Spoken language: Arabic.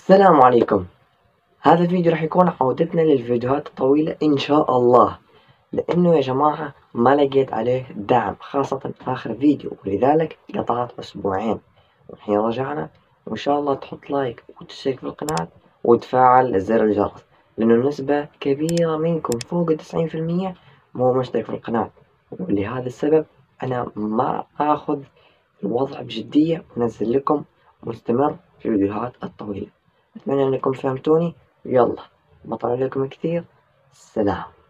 السلام عليكم. هذا الفيديو راح يكون عودتنا للفيديوهات الطويلة إن شاء الله، لأنه يا جماعة ما لقيت عليه دعم، خاصة آخر فيديو، ولذلك قطعت أسبوعين. والحين رجعنا، وإن شاء الله تحط لايك وتشترك في القناة وتفعل زر الجرس، لأنه نسبة كبيرة منكم فوق 90% مو مشترك في القناة، ولهذا السبب أنا ما آخذ الوضع بجدية وأنزل لكم مستمر في الفيديوهات الطويلة. أتمنى أنكم فهمتوني. يلا، بطل عليكم كثير. سلام.